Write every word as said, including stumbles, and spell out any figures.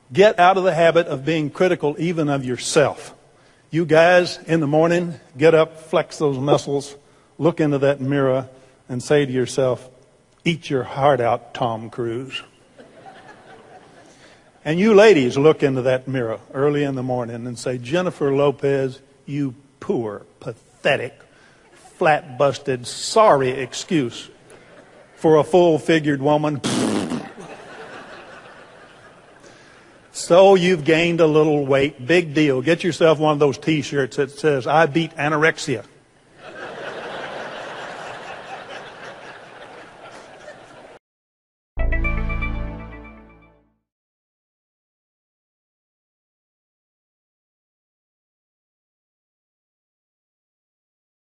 Get out of the habit of being critical even of yourself. You guys, in the morning, get up, flex those muscles, look into that mirror, and say to yourself, eat your heart out, Tom Cruise. And you ladies look into that mirror early in the morning and say, Jennifer Lopez, you poor, pathetic, flat-busted, sorry excuse for a full-figured woman. So you've gained a little weight. Big deal. Get yourself one of those T-shirts that says, I beat anorexia.